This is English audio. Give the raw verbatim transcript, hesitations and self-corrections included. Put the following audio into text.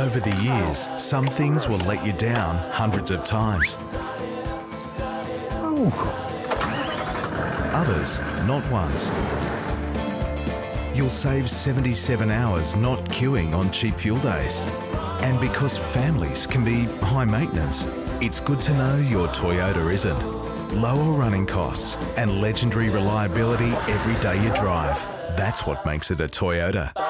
Over the years, some things will let you down hundreds of times. Others, not once. You'll save seventy-seven hours not queuing on cheap fuel days. And because families can be high maintenance, it's good to know your Toyota isn't. Lower running costs and legendary reliability every day you drive. That's what makes it a Toyota.